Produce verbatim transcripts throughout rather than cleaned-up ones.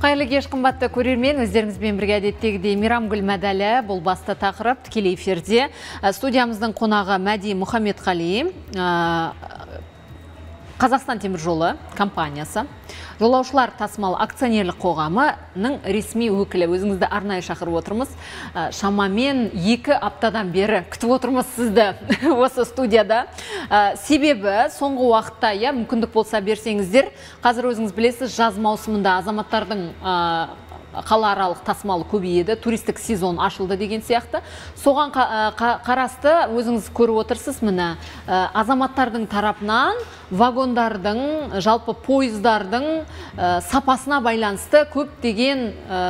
Қайырлы кеш, қымбатты көрермен, өздеріңізбен бірге әдеттегідей Мейрамгүл Мәдәлі, бұл басты тақырып тікелей эфирде. Студиямыздың қонағы Мәди Мұхаммедқали, Қазақстан темір жолы компаниясы, жолаушылар тасымалы акционерлік қоғамының ресми өкілі. Өзіңізді арнайы шақырып отырмыз. Шамамен екі аптадан бері күтіп отырмыз сізді осы студияда. Себебі соңғы уақытта, я мүмкіндік болса берсеңіздер, қазір өзіңіз білесіз, жаз маусымында азаматтардың қалааралық тасымалы көбейеді, туристік сезон ашылды деген сияқты. Соған қарасты өзіңіз көріп отырсыз, міне, азаматтардың тарапынан вагондардың, жалпы пойыздардың сапасына байланысты көптеген,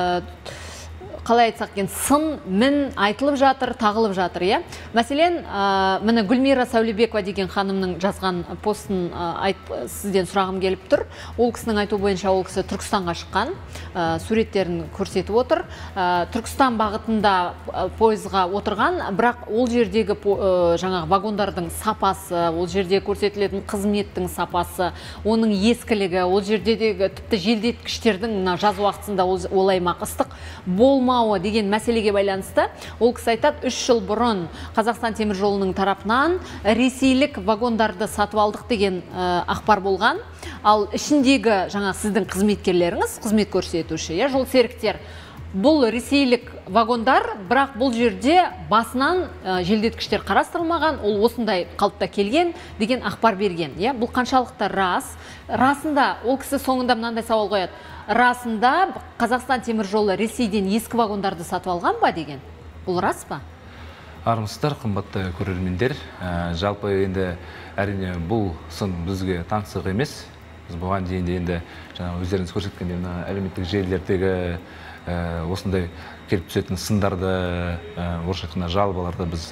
қалай айтсақ екен, сын, мін айтылып жатыр, тағылып жатыр, иә. Мәселен, міне Гүлмира Сәулебекова деген ханымның жазған постын сізден сұрағым келіп тұр. Ол кісінің айту бойынша ол кісі Түркістанға шыққан, суреттерін көрсетіп отыр. Түркістан бағытында пойызға отырған, бірақ ол жердегі жаңағы вагондардың сапасы, ол жерде көрсетілетін қызметтің сапасы, оның ескілігі, ол жердегі тіпті желдеткіштердің жаз уақытында ол аймақ ыстық болма деген мәселеге байланысты, ол кісі айтады, үш жыл бұрын Қазақстан темір жолының тарапынан ресейлік вагондарды сатып алдық деген ақпар болған. Ал ішіндегі жаңа сіздің қызметкерлеріңіз, қызмет көрсетуші, жол серіктер, бұл ресейлік вагондар, бірақ бұл жерде басынан желдеткіштер қарастырылмаған, ол осындай қалыпта келген деген ақпар берген. Бұл қаншалықты рас? Расында ол кісі соңында мынандай сауал қояды. Расында Қазақстан темір жолы Ресейден ескі вагондарды сатып алған ба деген? Бұл рас па? Армысыздар, қымбатты көрермендер. Жалпы енді әрине бұл сын бізге таңсық емес. Біз бұған дейін де енді өздеріңіз көрсеткендей әлеуметтік желілердегі осындай келіп түсетін сындарды, орысша айтқанда жалобаларды біз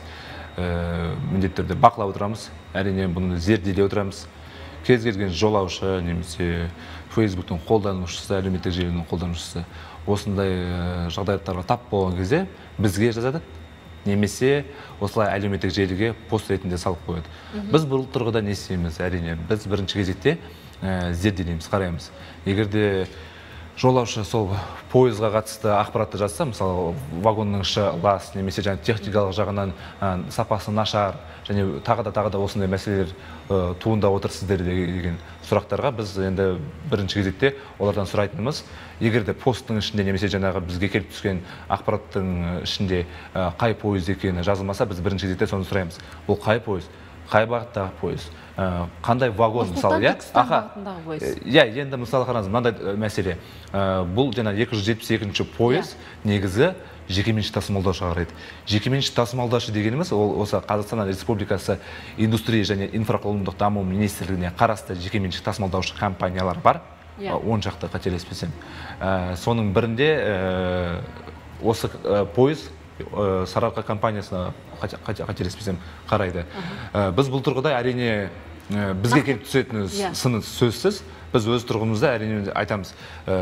міндетті түрде бақылап отырамыз. Әрине бұны зерделеп отырамыз. Кез келген жолаушы немесе Фейсбуктың қолданушысы, әлеуметтік желінің қолданушысы осындай жағдаяттарға тап болған кезде бізге жазады, немесе осылай әлеуметтік желіге пост ретінде салып қояды. Біз бұл тұрғыда не істейміз? Әрине, біз бірінші кезекте зерделейміз, қараймыз. Егерде жолаушы сол пойызға қатысты ақпаратты жазса, мысалы вагонның іші лас, немесе техникалық жағынан сапасы нашар, және тағы да тағы да осындай мәселелер туындап отыр сіздер деген сұрақтарға біз енді бірінші кезекте олардан сұрайтынымыз, егерде посттың ішінде немесе жаңағы бізге келіп түскен ақпараттың ішінде қай пойыз екені жазылмаса, біз бірінші кезекте соны сұраймыз. Бұл қай пойыз? Қай бағыттағы пойыз? Қандай вагон, мысалы, иә? Түркістан бағытындағы пойыз. Иә, енді мысалы қараңыз, мынандай мәселе. Бұл жаңа екі жүз жетпіс екінші пойыз негізі жекеменшік тасымалдаушы қарайды. Жекеменшік тасымалдаушы дегеніміз, ол осы Қазақстан Республикасы индустрия және инфрақұрылымдық даму министрлігіне қарасты жекеменшік тасымалдаушы компаниялар бар. он шақты қателеспесем. Соның бірінде осы пойыз Сарыарқа компаниясына қателеспесем қарайды. Біз бұл тұрғыда әрине бізге келіп түсетін сыны сөзсіз. Біз өз тұрғымызда әрине айтамыз,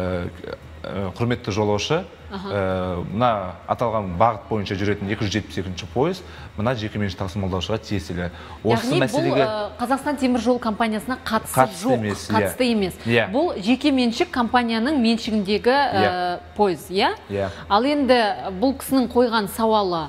құрметті жолаушы, мына аталған бағыт бойынша жүретін екі жүз жетпіс екінші пойыз мына жекеменшік тасымалдаушыға тиесілі. Яғни бұл Қазақстан темір жол компаниясына қатысы жоқ, қатысты емес. Бұл жекеменшік компанияның меншігіндегі пойыз, иә? Ал енді бұл кісінің қойған сауалы,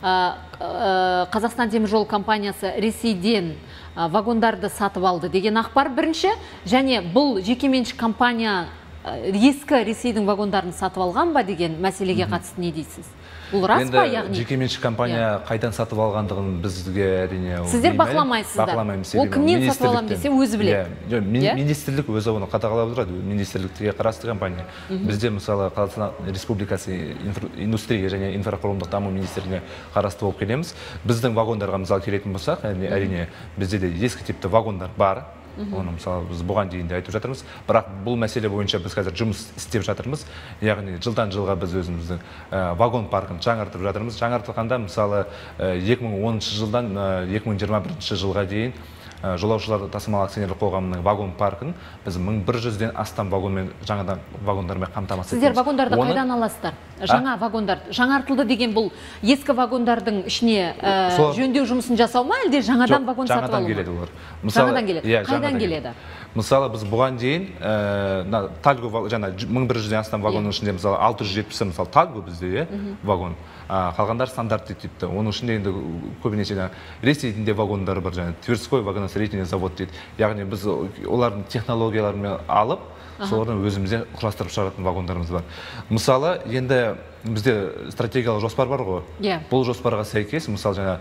Қазақстан темір жол компаниясы Ресейден вагондарды сатып алды деген ақпар бірінші, және бұл жекеменшік компания ескі Ресейдің вагондарын сатып алған ба деген мәселеге қатысты не дейсіз? Бұл рас па, яғни? Жекеменшік компания қайдан сатып алғандығын бізге әрине сіздер бақыламайсыздар. Ол кімнен сатып алам десе өзі біледі. Министрлік өзі оны қадағалап отырады. Министрлікке қарасты компания. Бізде мысалы Қазақстан Республикасы индустрия және инфрақұрылымдық даму министрлігіне қарасты болып келеміз. Біздің вагондарға мысалы келетін болсақ, әрине бізде де ескі типті вагондар бар. Оны мысалы біз бұған дейін де айтып жатырмыз. Бірақ бұл мәселе бойынша біз қазір жұмыс істеп жатырмыз. Яғни жылдан жылға біз өзіміздің вагон паркін жаңартып жатырмыз. Жаңартылғанда мысалы екі мың оныншы жылдан екі мың жиырма бірінші жылға дейін жолаушылар тасымалы акционерлік қоғамының вагон паркін біз мың бір жүзден астам вагонмен жаңадан вагондармен қамтамасыз етеміз. Сіздер вагондарды қайдан аласыздар? жаңа вагондар жаңартылды деген бұл ескі вагондардың ішіне жөндеу жұмысын жасау ма, әлде жаңадан вагон сатып алу ма? Жаңадан келеді олар. Жаңадан келеді. Қайдан келеді? Мысалы, біз бұған дейін Тальго жаңа мың бір жүзден астам вагонның ішінде мысалы алты жүз жетпіс мысалы Тальго бізде вагон. Қалғандар стандартты типті. Оның ішінде енді көбінесе Ресейдің де вагондары бар, жаңа Тверской вагоностроительный завод дейді. Яғни біз олардың технологияларымен алып, солардың өзімізде құрастырып шығаратын вагондарымыз бар. Мысалы, енді бізде стратегиялық жоспар бар ғой. Бұл жоспарға сәйкес, мысалы, жаңа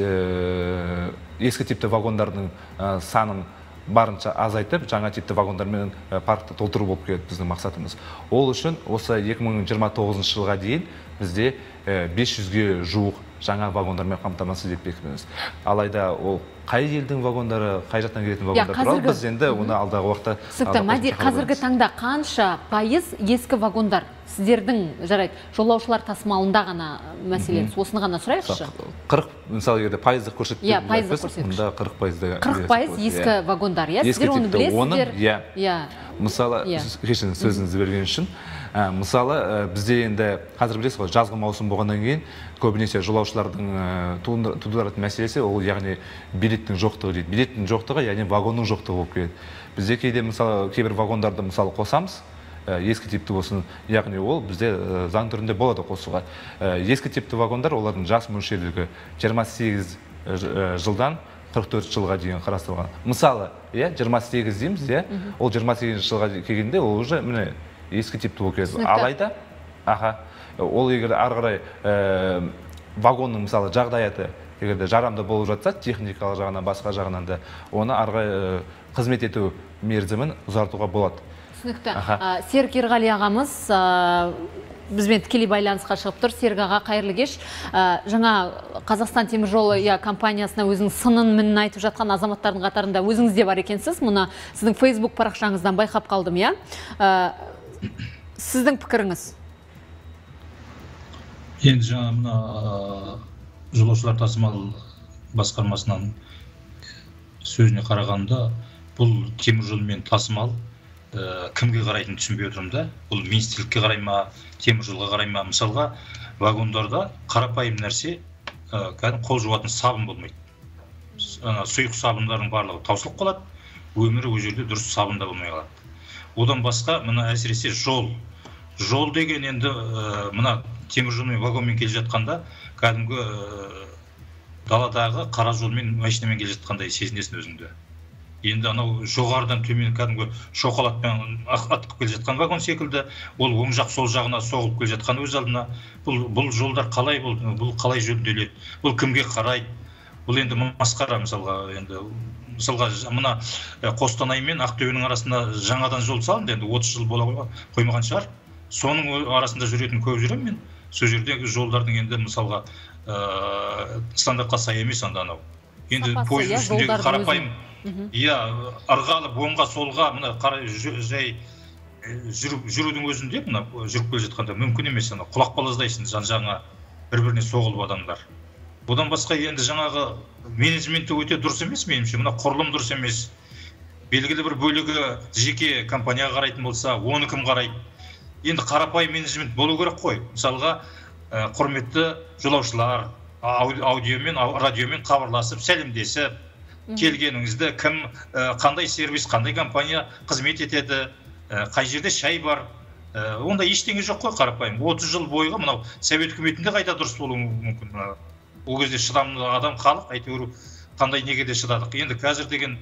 ескі типті вагондардың санын барынша азайтып, жаңа типті вагондармен паркты толтыру болып келеді біздің мақсатымыз. Ол үшін осы екі мың жиырма тоғызыншы жылға дейін бізде бес жүзге жуық жаңа вагондармен қамтамасыз етпекпіз. Алайда ол қай елдің вагондары, қай жақтан келетін вагондар туралы біз енді оны алдағы уақытта. Түсінікті. Мәди, қазіргі таңда қанша пайыз ескі вагондар сіздердің жарайды жолаушылар тасымалында ғана мәселен, осыны ғана сұрайықшы? қырық, мысалы егер пайыздық көрсеткіш, онда қырық пайызда. қырық пайыз ескі вагондар, иә? Сіздер оны білесіздер? Иә. Мысалы, кешірін сөзіңізді берген үшін, мысалы бізде енді қазір білесіз ғой, жазғы маусым болғаннан кейін көбінесе жолаушылардың тудыратын мәселесі ол яғни билеттің жоқтығы дейді. Билеттің жоқтығы, яғни вагонның жоқтығы болып келеді. Бізде кейде мысалы кейбір вагондарды мысалы қосамыз, ескі типті болсын, яғни ол бізде заң түрінде болады қосуға. Ескі типті вагондар, олардың жас мөлшерлігі жиырма сегіз жылдан қырық төрт жылға дейін қарастырылған. Мысалы, жиырма сегіз дейміз, ол жиырма сегізінші жылға келгенде ол уже міне ескі типті болып келеді. Алайда, ол егер ары қарай вагонның мысалы жағдаяты егерде жарамды болып жатса, техникалық жағынан, басқа жағынан да, оны ары қарай қызмет ету мерзімін ұзартуға болады. Түсінікті. Серік Ерғали ағамыз бізбен тікелей байланысқа шығып тұр. Серік аға, қайырлы кеш. Жаңа Қазақстан темір жолы компаниясына өзінің сынын мінін айтып жатқан азаматтардың қатарында өзіңіз де бар екенсіз. Мұны сіздің Facebook парақшаңыздан байқап қалдым, иә? Сіздің пікіріңіз? Енді жаңа мына жолаушылар тасымал басқармасынан сөзіне қарағанда, бұл темір жолмен тасымал кімге қарайтын түсінбей отырмын да. Бұл министрлікке қарай ма, темір жолға қарай ма? Мысалға, вагондарда қарапайым нәрсе, қол жуатын сабын болмайды. Сұйық сабындардың барлығы таусылып қалады, өмірі ол жерде дұрыс сабында болмай қалады. Одан басқа, мына әсіресе жол. Жол деген енді мына темір жолмен вагонмен келе жатқанда, кәдімгі даладағы қара жолмен машинамен келе жатқандай сезінесің өзіңді. Енді анау жоғарыдан төмен кәдімгі шоқалатпен атқып келе жатқан вагон секілді, ол оң жақ сол жағына соғылып келе жатқан өз алдына. Бұл жолдар қалай, бұл қалай жөнделеді, бұл кімге қарайды? Бұл енді масқара мысалға, енді мысалға мына Қостанай мен Ақтөбенің арасында жаңадан жол салынды, енді отыз жыл бола қоймаған шығар. Соның арасында жүретін көп жүремін мен. Сол жердегі жолдардың енді мысалға стандартқа сай емес анда анау. Енді пойыз үстіндегі қарапайым, иә, арғалып, оңға, солға, мына жай жүрудің өзінде, мына жүріп келе жатқанда мүмкін емес, құлақ балаздайсың жан-жағыңа бір-біріне соғылып адамдар. Одан басқа енді жаңағы менеджменті өте дұрыс емес меніңше, мына құрылым дұрыс емес. Белгілі бір бөлігі жеке компанияға қарайтын болса, оны кім қарайды? Енді қарапайым менеджмент болу керек қой. Мысалға, құрметті жолаушылар, аудиомен, радиомен хабарласып, сәлемдесіп, келгеніңізді кім, қандай сервис, қандай компания қызмет етеді, қай жерде шай бар. Онда ештеңе жоқ қой қарапайым. отыз жыл бойғы мынау Совет үкіметінде қайда дұрыс болуы мүмкін. Ол кезде шыдамды адам халық, әйтеуір қандай неге де шыдадық. Енді қазір деген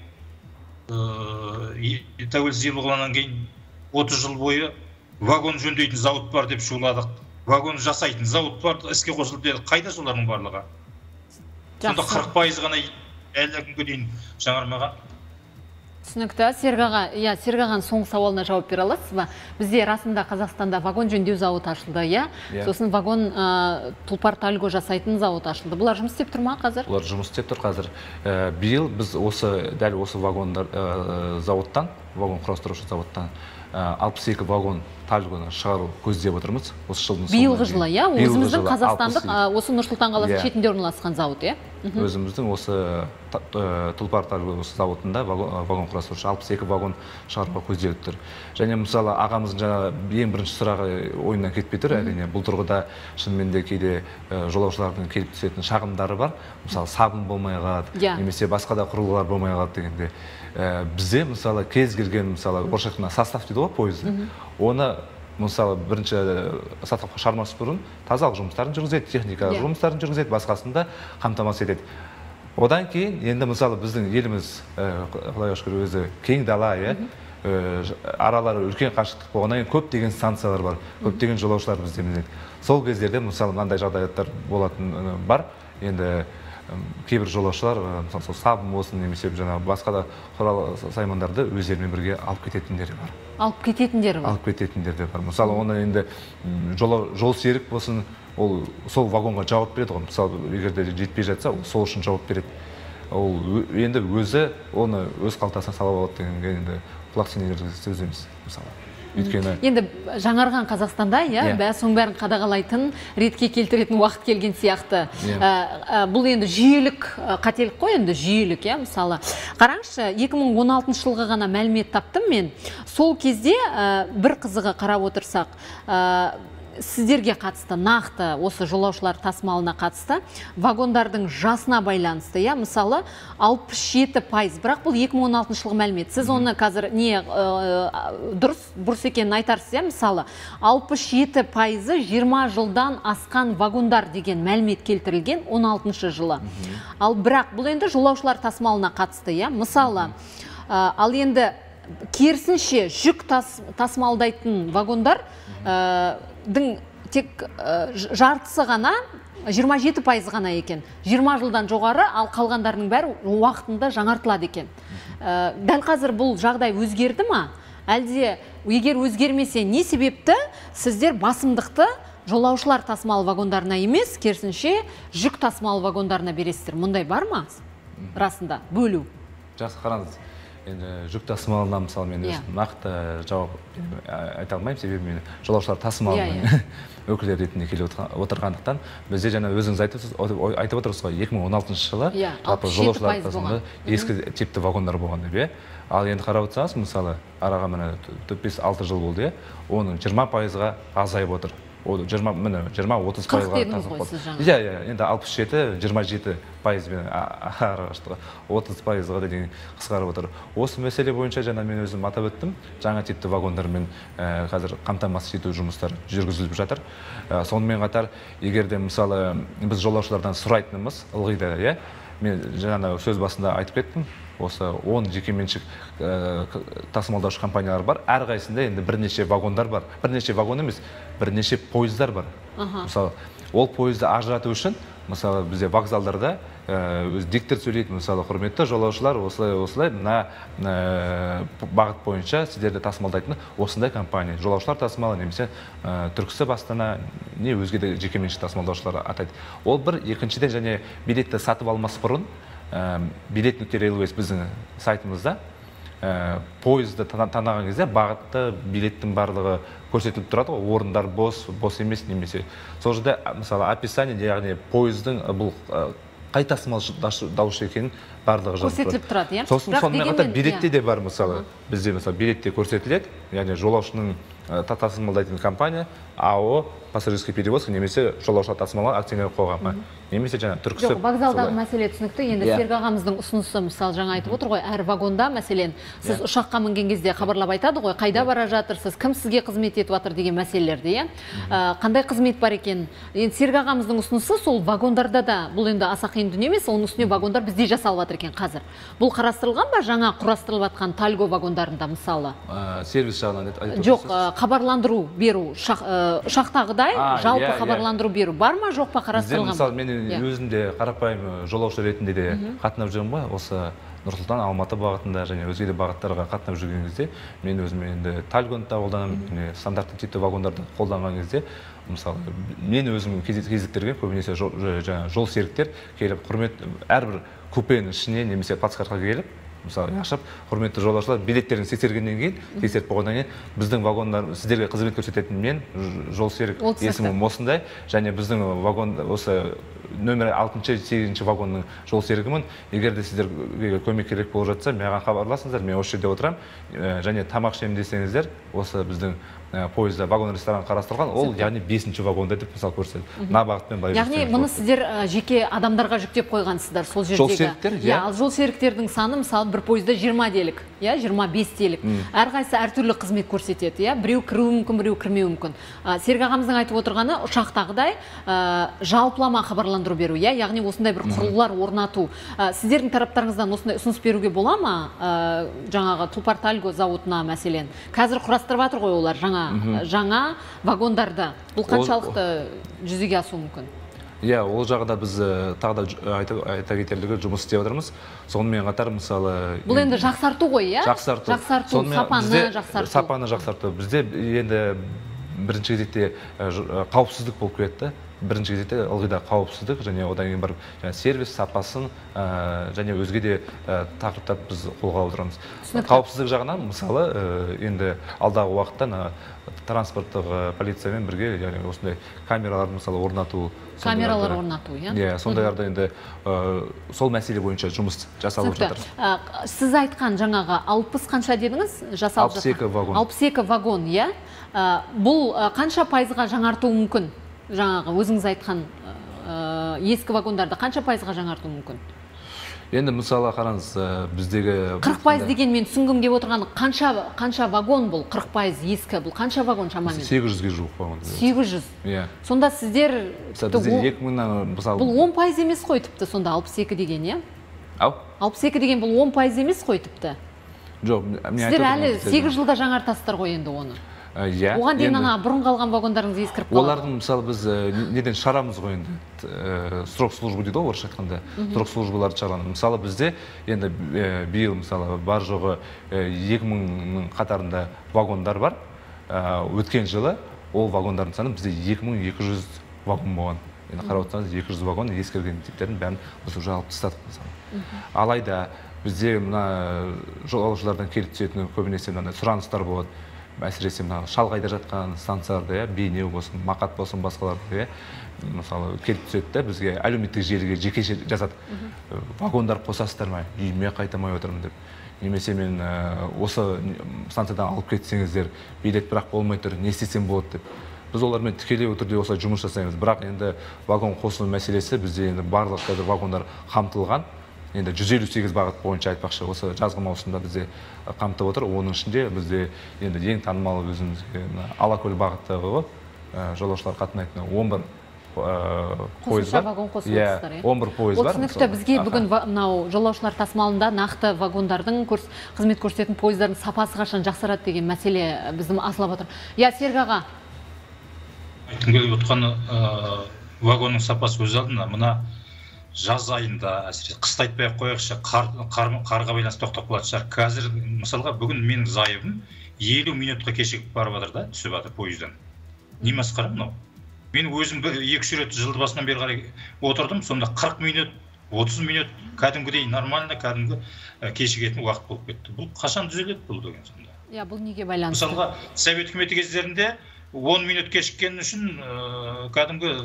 тәуелсіз ел болғаннан кейін отыз жыл бойы вагон жөндейтін зауыт бар деп шуладық. Вагон жасайтын зауыт бар, іске қосылып деді. Қайда солардың барлығы? Сонда қырық пайыз ғана әлі күнге дейін жаңармаған. Түсінікті. Серік аға, иә, Серік ағаның соңғы сауалына жауап бере аласыз ба? Бізде расында Қазақстанда вагон жөндеу зауыты ашылды, иә? Сосын вагон тұлпар тальго жасайтын зауыт ашылды. Бұлар жұмыс істеп тұр ма қазір? Бұлар жұмыс істеп тұр қазір. Биыл біз осы дәл осы вагондар зауыттан, вагон құрастырушы зауыттан алпыс екі вагон тальгоны шығару көздеп отырмыз. Осы жылдың соңына. Биылғы жылы, иә? Өзіміздің қазақстандық осы Нұр-Сұлтан қаласы шетінде орналасқан зауыт, иә? Өзіміздің осы Тұлпар Тальго зауытында вагон құрастырушы алпыс екі вагон шығаруға көзделіп тұр. Және мысалы ағамыздың жаңа ең бірінші сұрағы ойынан кетпей тұр. Әрине бұл тұрғыда шынымен де кейде жолаушылардың келіп түсетін шағымдары бар. Мысалы сабын болмай қалады, немесе басқа да құрылғылар болмай қалады дегенде. Бізде мысалы кез келген мысалы орысша айтқанда состав дейді ғой пойызды. Оны мысалы бірінші сатылыққа шығармас бұрын тазалық жұмыстарын жүргізеді, техникалық жұмыстарын жүргізеді, басқасында қамтамасыз етеді. Одан кейін енді мысалы біздің еліміз құдайға шүкір өзі кең дала, аралары үлкен қашықтық болғаннан кейін көптеген станциялар бар, көптеген жолаушылар бізде мінеді. Сол кездерде мысалы мынандай жағдаяттар болатын бар. Енді кейбір жолаушылар мысалы сабын болсын немесе жаңағы басқа да құрал саймандарды өздерімен бірге алып кететіндері бар. Алып кететіндері бар. Алып кететіндері де бар. Мысалы оны енді жол серік болсын, ол сол вагонға жауап береді ғой. Мысалы егер де жетпей жатса, сол үшін жауап береді. Ол енді өзі оны өз қалтасына салып алады дегенге енді құлақ сенерлік сөз емес мысалы. Енді жаңарған Қазақстанда соның бәрін қадағалайтын, ретке келтіретін уақыт келген сияқты. Бұл енді жүйелік қателік қой, енді жүйелік, мысалы. Қараңызшы, екі мың он алтыншы жылғы ғана мәлімет таптым мен. Сол кезде бір қызығы қарап отырсақ, сіздерге қатысты, нақты осы жолаушылар тасымалына қатысты вагондардың жасына байланысты, мысалы алпыс жеті пайыз, бірақ бұл екі мың он алтыншы жылғы мәлімет. Сіз оны қазір не дұрыс, бұрыс екенін айтарсыз, мысалы алпыс жеті пайызы жиырма жылдан асқан вагондар деген мәлімет келтірілген он алтыншы жылы. Ал бірақ бұл енді жолаушылар тасымалына қатысты, мысалы, ал енді керісінше жүк тасымалдайтын вагондар дың тек жартысы ғана, жиырма жеті пайыз ғана екен. жиырма жылдан жоғары, ал қалғандарының бәрі уақытында жаңартылады екен. Дәл қазір бұл жағдай өзгерді ма? Әлде егер өзгермесе, не себепті сіздер басымдықты жолаушылар тасымал вагондарына емес, керісінше жүк тасымал вагондарына бересіздер? Мұндай бар ма? Расында бөлу. Жақсы, қараңыз. Енді жүк тасымалына мысалы мен нақты жауап айта алмаймын, себебі мен жолаушылар тасымалының өкілі ретінде келіп отырғандықтан, бізде жаңа өзіңіз айтып отырсыз ғой, екі мың он алтыншы жылы жолаушылар тасымалы ескі типті вагондар болған деп. Ал енді қарап отырсаңыз, мысалы араға міне төрт бес алты жыл болды, оның жиырма пайызға азайып отыр. жиырма отыз пайызға иә, енді алпыс жеті жиырма жеті пайызбен отыз пайызға дейін қысқарып отыр. Осы мәселе бойынша жаңа мен өзім атап өттім, жаңа типті вагондармен қазір қамтамасыз ету жұмыстары жүргізіліп жатыр. Сонымен қатар, егер де мысалы біз жолаушылардан сұрайтынымыз ылғи да, мен жаңа сөз басында айтып кеттім, осы он жекеменшік тасымалдаушы компаниялар бар. Әрқайсында енді бірнеше вагондар бар. Бірнеше вагон емес, бірнеше пойыздар бар. Мысалы, ол пойызды ажырату үшін, мысалы, бізде вокзалдарда диктор сөйлейді, мысалы, құрметті жолаушылар, осылай-осылай мына бағыт бойынша сіздерді тасымалдайтын осындай компания, жолаушылар тасымалы немесе Түркісі Бастана, не өзге де жекеменшік тасымалдаушылар атайды. Ол бір, екіншіден және билетті сатып алмас бұрын билет нүкте рейлвейс біздің сайтымызда пойызды танаған кезде бағытты, билеттің барлығы көрсетіліп тұрады ғой, орындар бос, бос емес немесе. Сол жерде мысалы описание, яғни пойыздың бұл қай тасымалдаушы екенін барлығы көрсетіліп тұрады. Сосын сонымен қатар билетте де бар, мысалы бізде мысалы билетте көрсетіледі, яғни жолаушының тасымалдайтын компания АО пассажирский перевозка немесе жолаушылар тасымалы акционерлік қоғамы немесе жаңа Түркісі. Жоқ, вокзалдағы мәселе түсінікті. Енді Серік ағамыздың ұсынысы, мысалы жаңа айтып отыр ғой, әр вагонда, мәселен, сіз ұшаққа мінген кезде хабарлап айтады ғой, қайда бара жатырсыз, кім сізге қызмет етіп жатыр деген мәселелерді, қандай қызмет бар екен. Енді Серік ағамыздың ұсынысы сол вагондарда да, бұл енді аса қиын дүние емес, оның үстіне вагондар бізде жасалып жатыр екен қазір. Бұл қарастырылған ба жаңа құрастырылып жатқан Тальго вагондарында мысалы? Сервис жағынан айтып отырсыз? Жоқ, хабарландыру беру, ұшақтағыдай жалпы хабарландыру беру бар ма, жоқ па, қарастырылған? Мысалы, мен өзімде қарапайым жолаушы ретінде де қатынап жүрмін ғой, осы Нұрсұлтан, Алматы бағытында және өзге де бағыттарға қатынап жүрген кезде, мен өзім енді Тальгоны да қолданамын, стандартты типті вагондарды қолданған кезде, мысалы, мен өзім кездестірген көбінесе жол серіктер келіп, құрмет әрбір купенің ішіне немесе плацкартқа келіп, мысалы, ашып, құрметті жолаушылар, билеттерін тексергеннен кейін, тексеріп болғаннан кейін, біздің вагондар сіздерге қызмет көрсететін мен, жол серік есімім осындай, және біздің вагон осы нөмір алтыншы сегізінші вагонның жол серігімін. Егер де сіздерге көмек керек болып жатса, маған хабарласыңыздар, мен осы жерде отырам. Және тамақ ішемін десеңіздер, осы біздің пойызда вагон ресторан қарастырылған, ол яғни бесінші вагонда деп мысал көрсетеді. Мына бағытпен былай жүрсеңіз. Яғни мұны сіздер жеке адамдарға жүктеп қойғансыздар сол жердегі. Жол серіктер, иә. Ал жол серіктердің саны мысалы бір пойызда жиырма делік, иә, жиырма бес делік. Әрқайсысы әртүрлі қызмет көрсетеді, иә. Біреу кіруі мүмкін, біреу кірмеуі мүмкін. Серік ағамыздың айтып отырғаны ұшақтағыдай жалпылама хабарландыру беру, иә, яғни осындай бір құрылғылар орнату. Сіздердің тараптарыңыздан осындай ұсыныс беруге бола ма? Жаңағы Тұлпар Тальго зауытына мәселен. Қазір құрастырып жатыр ғой олар жаңа жаңа вагондарды. Бұл қаншалықты жүзеге асуы мүмкін? Иә, ол жағында біз тағы да айта кетерлігі жұмыс істеп отырмыз. Сонымен қатар мысалы бұл енді жақсарту ғой, иә? Жақсарту. Жақсарту, сапаны жақсарту. Сапаны жақсарту. Бізде енді бірінші кезекте қауіпсіздік болып кетті. Бірінші кезекте ылғи да қауіпсіздік және одан кейін барып сервис сапасын және өзге де тақырыптар біз қолға отырамыз. Қауіпсіздік жағынан мысалы енді алдағы уақытта транспорттық полициямен бірге яғни осындай камералар мысалы орнату, камералар орнату, иә? Иә, сондайларда енді сол мәселе бойынша жұмыс жасалып жатыр. Сіз айтқан жаңағы алпыс қанша дедіңіз? алпыс екі вагон. алпыс екі вагон, иә? Бұл қанша пайызға жаңартуы мүмкін? Жаңағы өзіңіз айтқан ескі вагондарды қанша пайызға жаңарту мүмкін? Енді мысалы қараңыз, біздегі қырық пайыз деген мен түсінгім келіп отырғаны қанша вагон бұл? қырық пайыз ескі, бұл қанша вагон шамамен? сегіз жүзге жуық вагон. сегіз жүз. Иә. Сонда сіздер екі мыңнан мысалы бұл он пайыз емес қой тіпті сонда алпыс екі деген, иә? Ау? алпыс екі деген бұл он пайыз емес қой тіпті. Жоқ, сіздер әлі сегіз жылда жаңартасыздар ғой енді оны. Оған дейін ана бұрын қалған вагондарыңыз ескіріп қалады. Олардың мысалы біз неден шығарамыз ғой енді, срок службы дейді ғой орысша айтқанда, срок службаларды шығарамыз. Мысалы бізде енді биыл мысалы бар жоғы екі мыңның қатарында вагондар бар. Өткен жылы ол вагондардың саны бізде екі мың екі жүз вагон болған. Енді қарап отырсаңыз екі жүз вагон ескірген типтердің бәрін біз уже алып тастадық мысалы. Алайда бізде мына жолаушылардан келіп түсетін көбінесе мынандай сұраныстар болады. Әсіресе мына шалғайда жатқан станцияларда, бейнеу болсын, мақат болсын, басқаларда мысалы келіп түседі де бізге әлеуметтік желіге жеке жазады. Вагондар қосасыздар ма? Үйіме қайтамай отырмын деп. Немесе мен осы станциядан алып кетсеңіздер, билет бірақ болмай тұр, не істесем болады деп. Біз олармен тікелей түрде осылай жұмыс жасаймыз. Бірақ енді вагон қосу мәселесі бізде енді барлық вагондар қамтылған. Енді жүз елу сегіз бағыт бойынша айтпақшы, осы жазғы маусымда бізде қамтып отыр. Оның ішінде бізде енді ең танымал өзімізге Алакөл бағыттағы жолаушылар қатынайтын он бір пойыз бар. Вагон қосылыстар, он бір пойыз бар. Ол түсінікті, бізге бүгін мынау жолаушылар тасымалында нақты вагондардың қызмет көрсететін пойыздардың сапасы қашан жақсарады деген мәселе біздің асылап отыр. Я, Серік аға. Айтқым келіп отқаны вагонның сапасы өз алдына мына жаз айында, әсіресе қысты айтпай-ақ қояқшы, қарға байланысты тоқтап қалатын шығар. Қазір мысалға бүгін менің зайыбым елу минутқа кешігіп барып жатыр да, түсіп жатыр пойыздан. Не масқара мынау? Мен өзім екі-үш рет жылды басынан бері қарай отырдым, сонда қырық минут, отыз минут кәдімгідей нормально, кәдімгі кешігетін уақыт болып кетті. Бұл қашан түзеледі бұл деген сонда? Иә, бұл неге байланысты? Мысалға, Совет үкіметі кездерінде он минут кешіккен үшін кәдімгі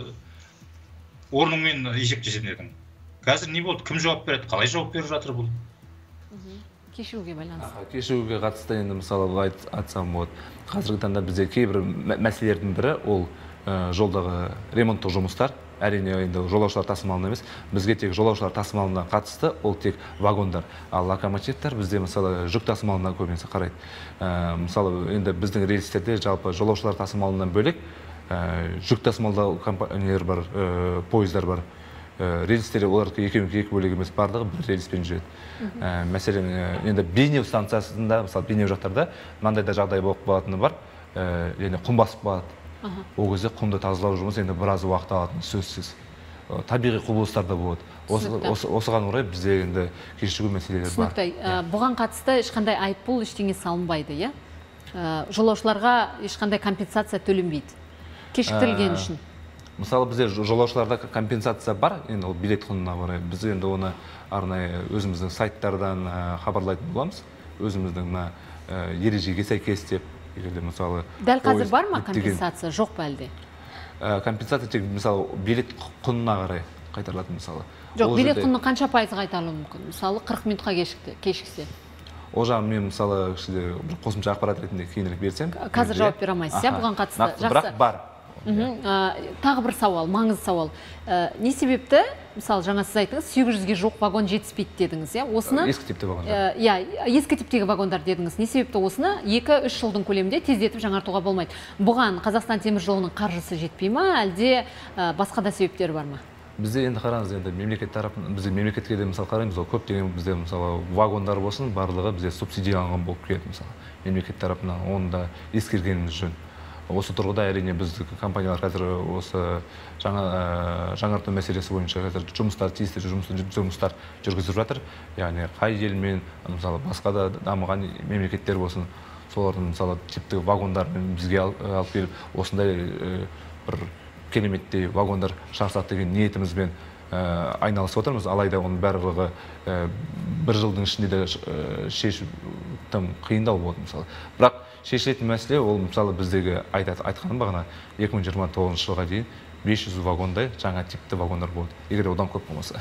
орныңмен есептесетін едің. Қазір не болды? Кім жауап береді? Қалай жауап беріп жатыр бұл? Кешігуге байланысты. Кешігуге қатысты енді мысалы былай айтсам болады. Қазіргі таңда бізде кейбір мәселелердің бірі ол жолдағы ремонттық жұмыстар. Әрине енді жолаушылар тасымалына емес, бізге тек жолаушылар тасымалына қатысты, ол тек вагондар. Ал локомотивтер бізде мысалы жүк тасымалына көбінесе қарайды. Мысалы енді біздің рейстерде жалпы жолаушылар тасымалынан бөлек жүк тасымалдау компаниялар бар, пойыздар бар. Рельстері оларға екеуі екі бөлек емес, барлығы бір рельспен жүреді. Мәселен, енді бейнеу станциясында, мысалы бейнеу жақтарда мынандай да жағдай болып қалатыны бар, яғни құм басып қалады. Ол кезде құмды тазалау жұмысы енді біраз уақыт алатыны сөзсіз. Табиғи құбылыстар да болады. Осыған орай бізде енді кешігу мәселелері бар. Түсінікті. Бұған қатысты ешқандай айыппұл ештеңе салынбайды, иә? Жолаушыларға ешқандай компенсация төленбейді. Кешіктірілген үшін. Мысалы бізде жолаушыларда компенсация бар, енді ол билет құнына орай. Біз енді оны арнайы өзіміздің сайттардан хабарлайтын боламыз. Өзіміздің ережеге сәйкес деп, егерде мысалы дәл қазір бар ма компенсация, жоқ па әлде? Компенсация тек мысалы билет құнына қарай. қайтарылатын мысалы. Жоқ, билет құны қанша пайыз қайтарылуы мүмкін? Мысалы қырық минутқа кешіксе. Ол жағын мен мысалы бір қосымша ақпарат ретінде кейінірек берсем. Қазір жауап бере алмайсыз, иә, бұған қатысты. Бірақ бар. Тағы бір сауал, маңызды сауал. Не себепті, мысалы жаңа сіз айтыңыз, сегіз жүзге жоқ вагон жетіспейді дедіңіз, иә? Осыны ескі типті вагондар. Иә, ескі типтегі вагондар дедіңіз. Не себепті осыны екі-үш жылдың көлемінде тездетіп жаңартуға болмайды? Бұған Қазақстан темір жолының қаржысы жетпей ма, әлде басқа да себептері бар ма? Бізде енді қараңыз, енді мемлекет тарапынан, бізде мемлекетке де мысалы қараймыз, ол көптеген бізде мысалы вагондар болсын, барлығы бізде субсидияланған болып келеді мысалы. Мемлекет тарапынан оны да ескергеніміз жөн. Осы тұрғыда әрине біз компаниялар қазір осы жаңа жаңарту мәселесі бойынша қазір жұмыстар, тиісті жұмыстар жүргізіп жатыр. Яғни қай елмен, мысалы басқа да дамыған мемлекеттер болсын, солардың мысалы типті вагондармен бізге алып келіп, осындай бір кереметтей вагондар шығарсақ деген ниетімізбен айналысып отырмыз. Алайда оның барлығы бір жылдың ішінде де шешу тым қиындау болды мысалы. Бірақ шешілетін мәселе ол мысалы біздегі айтқаным бағана екі мың жиырма тоғызыншы жылға дейін бес жүз вагондай жаңа типті вагондар болады. Егер одан көп болмаса.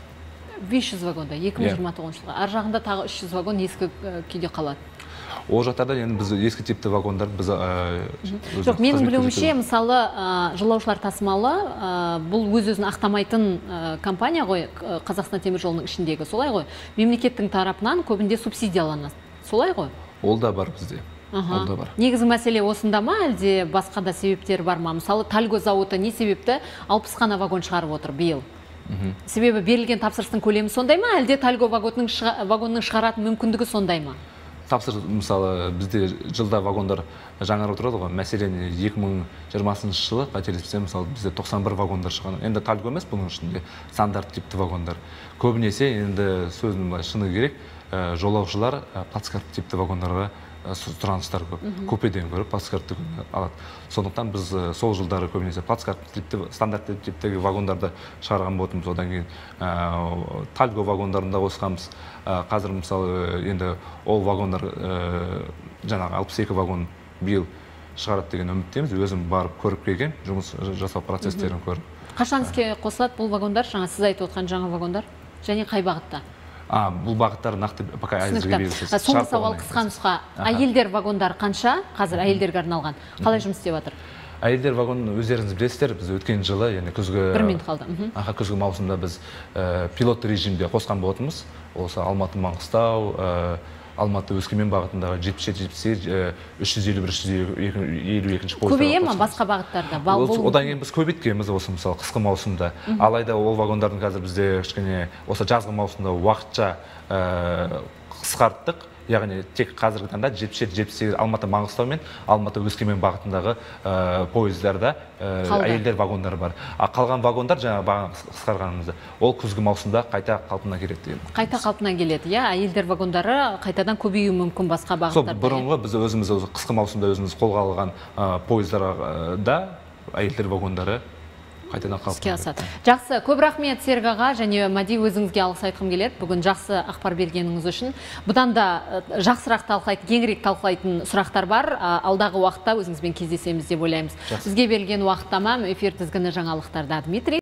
бес жүз вагондай екі мың жиырма тоғызыншы жылға. Ар жағында тағы үш жүз вагон ескі күйде қалады. Ол жақтарда енді біз ескі типті вагондар біз жоқ, менің білуімше, мысалы жолаушылар тасымалы бұл өз-өзін ақтамайтын компания ғой, Қазақстан темір жолының ішіндегі, солай ғой. Мемлекеттің тарапынан көбінде субсидияланады, солай ғой? Ол да бар бізде. Негізгі мәселе осында ма, әлде басқа да себептер бар ма? Мысалы Тальго зауыты не себепті алпыс қана вагон шығарып отыр биыл? Себебі берілген тапсырыстың көлемі сондай ма, әлде Тальго вагонның шығаратын мүмкіндігі сондай ма? Тапсырыс, мысалы, бізде жылда вагондар жаңарып отырады ғой. Мәселен, екі мың жиырмасыншы жылы қателеспесем, мысалы, бізде тоқсан бір вагондар шығады. Енді Тальго емес, бұның ішінде стандарт типті вагондар. Көбінесе енді сөздің шыны керек, жолаушылар плацкарт типті вагондарға сұраныстар көп. Купеден көріп плацкартты алады. Сондықтан біз сол жылдары көбінесе плацкарт типті, стандарт типтегі вагондарды шығарған болатынбыз. Одан кейін Тальго вагондарында қосқанбыз. Қазір мысалы енді ол вагондар жаңағы алпыс екі вагон биыл шығарады деген үміттеміз. Өзім барып көріп келген, жұмыс жасау процестерін көріп. Қашан іске қосылады бұл вагондар? Жаңа сіз айтып отқан жаңа вагондар және қай бағытта? А, бұл бағыттар нақты пока әзірге белгісіз. Соңғы сауал қысқа нұсқа. Әйелдер вагондар қанша? Қазір әйелдерге арналған. Қалай жұмыс істеп жатыр? Әйелдер вагон өздеріңіз білесіздер, біз өткен жылы, яғни күзгі бір минут қалды. Аха, күзгі маусымда біз пилот режимде қосқан болатынбыз. Осы Алматы Маңғыстау, Алматы Өскемен бағытындағы жетпіс жеті жетпіс сегіз үш жүз елу бір үш жүз елу екінші пойыздар. Көбейе ма басқа бағыттарда? Одан кейін біз көбейткенбіз осы мысалы қысқы маусымда. Алайда ол вагондардың қазір бізде кішкене осы жазғы маусымда уақытша қысқарттық. Яғни тек қазіргі таңда жетпіс жеті жетпіс сегіз Алматы Маңғыстау мен Алматы Өскемен бағытындағы пойыздарда әйелдер вагондары бар. А қалған вагондар жаңа бағана қысқарғанымызда ол күзгі маусымда қайта қалпына келеді деген. Қайта қалпына келеді, иә, әйелдер вагондары қайтадан көбеюі мүмкін басқа бағыттарда. Сол бұрынғы біз өзіміз қысқы маусымда өзіміз қолға алған пойыздарда әйелдер вагондары қайтадан іске асады. Жақсы, көп рахмет Серік аға, және Мади, өзіңізге алғыс айтқым келеді. Бүгін жақсы ақпар бергеніңіз үшін. Бұдан да жақсырақ талқылайтын, кеңірек талқылайтын сұрақтар бар. Алдағы уақытта өзіңізбен кездесеміз деп ойлаймыз. Бізге берілген уақыт тамам. Эфир тізгіні жаңалықтарда Дмитрий